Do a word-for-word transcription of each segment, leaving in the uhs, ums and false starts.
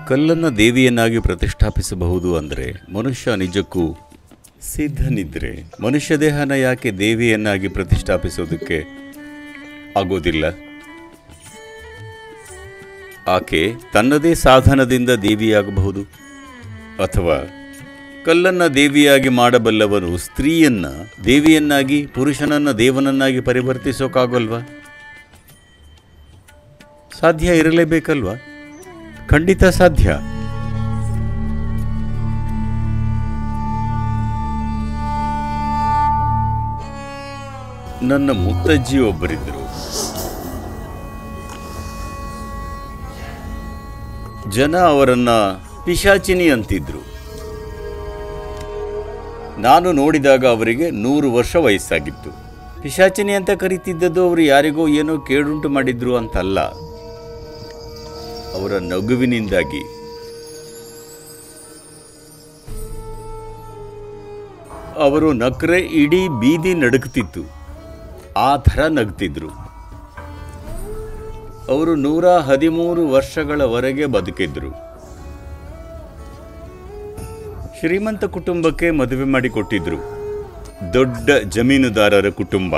ಕಲ್ಲನ್ನು ದೇವಿಯನ್ನಾಗಿ ಪ್ರತಿಷ್ಠಾಪಿಸಬಹುದು ಅಂದರೆ ಮನುಷ್ಯ ನಿಜಕ್ಕೂ ಸಿದ್ಧನಿದ್ರೆ ಮನುಷ್ಯ ದೇಹನ ಯಾಕೆ ದೇವಿಯನ್ನಾಗಿ ಪ್ರತಿಷ್ಠಾಪಿಸೋದಕ್ಕೆ ಆಗೋದಿಲ್ಲ? ಆಕೆ ತನ್ನದೇ ಸಾಧನದಿಂದ ದೇವಿಯಾಗಬಹುದು. ಅಥವಾ ಕಲ್ಲನ್ನು ದೇವಿಯಾಗಿ ಮಾಡಬಲ್ಲವನು ಸ್ತ್ರೀಯನ್ನು ದೇವಿಯನ್ನಾಗಿ, ಪುರುಷನನ್ನು ದೇವನನ್ನಾಗಿ ಪರಿವರ್ತಿಸೋಕ್ಕಾಗಲ್ವಾ? ಸಾಧ್ಯ ಇರಲೇಬೇಕಲ್ವಾ? ಖಂಡಿತ ಸಾಧ್ಯ. ನನ್ನ ಮುತ್ತಜ್ಜಿ ಒಬ್ಬರಿದ್ದರು. ಜನ ಅವರನ್ನ ಪಿಶಾಚಿನಿ ಅಂತಿದ್ರು. ನಾನು ನೋಡಿದಾಗ ಅವರಿಗೆ ನೂರು ವರ್ಷ ವಯಸ್ಸಾಗಿತ್ತು. ಪಿಶಾಚಿನಿ ಅಂತ ಕರೀತಿದ್ದದ್ದು ಅವರು ಯಾರಿಗೋ ಏನೋ ಕೇಡುಂಟು ಮಾಡಿದ್ರು ಅಂತಲ್ಲ, ಅವರ ನಗುವಿನಿಂದಾಗಿ. ಅವರು ನಕ್ರೆ ಇಡೀ ಬೀದಿ ನಡುಕ್ತಿತ್ತು, ಆ ಥರ ನಗ್ತಿದ್ರು. ಅವರು ನೂರ ಹದಿಮೂರು ವರ್ಷಗಳವರೆಗೆ ಬದುಕಿದ್ರು. ಶ್ರೀಮಂತ ಕುಟುಂಬಕ್ಕೆ ಮದುವೆ ಮಾಡಿಕೊಟ್ಟಿದ್ರು. ದೊಡ್ಡ ಜಮೀನುದಾರರ ಕುಟುಂಬ.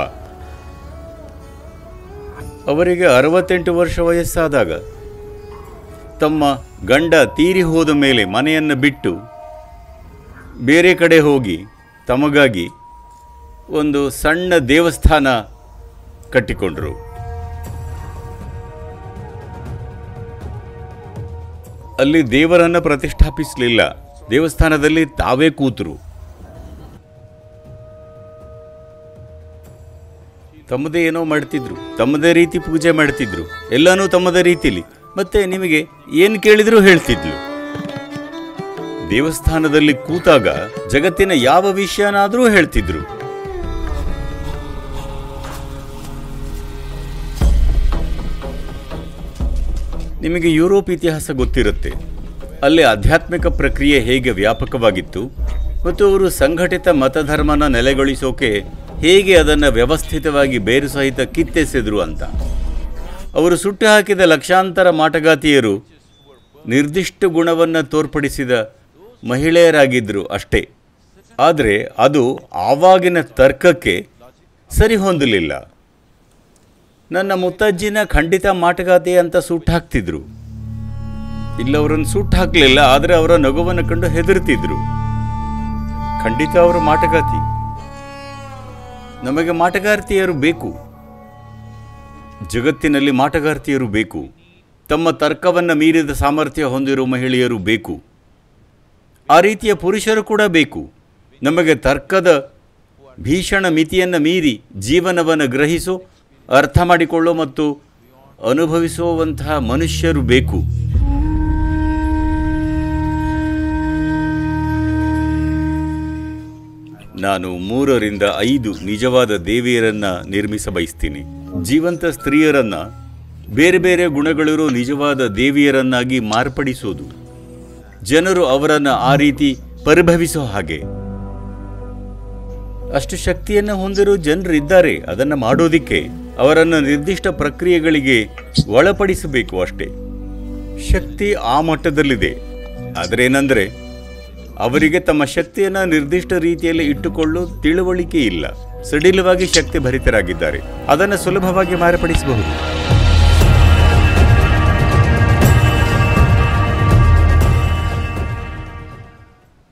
ಅವರಿಗೆ ಅರವತ್ತೆಂಟು ವರ್ಷ ವಯಸ್ಸಾದಾಗ ತಮ್ಮ ಗಂಡ ತೀರಿ ಹೋದ ಮೇಲೆ ಮನೆಯನ್ನು ಬಿಟ್ಟು ಬೇರೆ ಕಡೆ ಹೋಗಿ ತಮಗಾಗಿ ಒಂದು ಸಣ್ಣ ದೇವಸ್ಥಾನ ಕಟ್ಟಿಕೊಂಡರು. ಅಲ್ಲಿ ದೇವರನ್ನು ಪ್ರತಿಷ್ಠಾಪಿಸಲಿಲ್ಲ, ದೇವಸ್ಥಾನದಲ್ಲಿ ತಾವೇ ಕೂತರು. ತಮ್ಮದೇ ಏನೋ ಮಾಡ್ತಿದ್ರು, ತಮ್ಮದೇ ರೀತಿ ಪೂಜೆ ಮಾಡ್ತಿದ್ರು, ಎಲ್ಲನೂ ತಮ್ಮದೇ ರೀತಿಲಿ. ಮತ್ತೆ ನಿಮಗೆ ಏನು ಕೇಳಿದ್ರು ಹೇಳ್ತಿದ್ಲು. ದೇವಸ್ಥಾನದಲ್ಲಿ ಕೂತಾಗ ಜಗತ್ತಿನ ಯಾವ ವಿಷಯನಾದರೂ ಹೇಳ್ತಿದ್ರು. ನಿಮಗೆ ಯುರೋಪ್ ಇತಿಹಾಸ ಗೊತ್ತಿರುತ್ತೆ. ಅಲ್ಲಿ ಆಧ್ಯಾತ್ಮಿಕ ಪ್ರಕ್ರಿಯೆ ಹೇಗೆ ವ್ಯಾಪಕವಾಗಿತ್ತು ಮತ್ತು ಅವರು ಸಂಘಟಿತ ಮತಧರ್ಮನ ನೆಲೆಗೊಳಿಸೋಕೆ ಹೇಗೆ ಅದನ್ನು ವ್ಯವಸ್ಥಿತವಾಗಿ ಬೇರು ಸಹಿತ ಕಿತ್ತೆಸೆದ್ರು ಅಂತ. ಅವರು ಸುಟ್ಟು ಹಾಕಿದ ಲಕ್ಷಾಂತರ ಮಾಟಗಾತಿಯರು ನಿರ್ದಿಷ್ಟ ಗುಣವನ್ನು ತೋರ್ಪಡಿಸಿದ ಮಹಿಳೆಯರಾಗಿದ್ದರು ಅಷ್ಟೇ. ಆದರೆ ಅದು ಆವಾಗಿನ ತರ್ಕಕ್ಕೆ ಸರಿ ಹೊಂದಲಿಲ್ಲ. ನನ್ನ ಮುತ್ತಜ್ಜಿನ ಖಂಡಿತ ಮಾಟಗಾತಿ ಅಂತ ಸುಟ್ಟು ಹಾಕ್ತಿದ್ರು. ಇಲ್ಲ, ಅವರನ್ನು ಸುಟ್ಟು ಹಾಕಲಿಲ್ಲ, ಆದರೆ ಅವರ ನಗುವನ್ನು ಕಂಡು ಹೆದರ್ತಿದ್ರು. ಖಂಡಿತ ಅವರು ಮಾಟಗಾತಿ. ನಮಗೆ ಮಾಟಗಾರ್ತಿಯರು ಬೇಕು. ಜಗತ್ತಿನಲ್ಲಿ ಮಾಟಗಾರ್ತಿಯರು ಬೇಕು. ತಮ್ಮ ತರ್ಕವನ್ನು ಮೀರಿದ ಸಾಮರ್ಥ್ಯ ಹೊಂದಿರುವ ಮಹಿಳೆಯರು ಬೇಕು. ಆ ರೀತಿಯ ಪುರುಷರು ಕೂಡ ಬೇಕು. ನಮಗೆ ತರ್ಕದ ಭೀಷಣ ಮಿತಿಯನ್ನು ಮೀರಿ ಜೀವನವನ್ನು ಗ್ರಹಿಸೋ, ಅರ್ಥ ಮಾಡಿಕೊಳ್ಳೋ ಮತ್ತು ಅನುಭವಿಸುವಂತಹ ಮನುಷ್ಯರು ಬೇಕು. ನಾನು ಮೂರರಿಂದ ಐದು ನಿಜವಾದ ದೇವಿಯರನ್ನ ನಿರ್ಮಿಸ ಬಯಸ್ತೀನಿ. ಜೀವಂತ ಸ್ತ್ರೀಯರನ್ನ ಬೇರೆ ಬೇರೆ ಗುಣಗಳಿರೋ ನಿಜವಾದ ದೇವಿಯರನ್ನಾಗಿ ಮಾರ್ಪಡಿಸೋದು. ಜನರು ಅವರನ್ನು ಆ ರೀತಿ ಪರಿಭವಿಸೋ ಹಾಗೆ. ಅಷ್ಟು ಶಕ್ತಿಯನ್ನು ಹೊಂದಿರೋ ಜನರು ಇದ್ದಾರೆ ಅದನ್ನು ಮಾಡೋದಿಕ್ಕೆ. ಅವರನ್ನು ನಿರ್ದಿಷ್ಟ ಪ್ರಕ್ರಿಯೆಗಳಿಗೆ ಒಳಪಡಿಸಬೇಕು ಅಷ್ಟೇ. ಶಕ್ತಿ ಆ ಮಟ್ಟದಲ್ಲಿದೆ. ಆದರೆ ಏನಂದರೆ ಅವರಿಗೆ ತಮ್ಮ ಶಕ್ತಿಯನ್ನು ನಿರ್ದಿಷ್ಟ ರೀತಿಯಲ್ಲಿ ಇಟ್ಟುಕೊಳ್ಳೋ ತಿಳುವಳಿಕೆ ಇಲ್ಲ. ಸಡಿಲವಾಗಿ ಶಕ್ತಿ ಭರಿತರಾಗಿದ್ದಾರೆ. ಅದನ್ನು ಸುಲಭವಾಗಿ ಮಾರ್ಪಡಿಸಬಹುದು.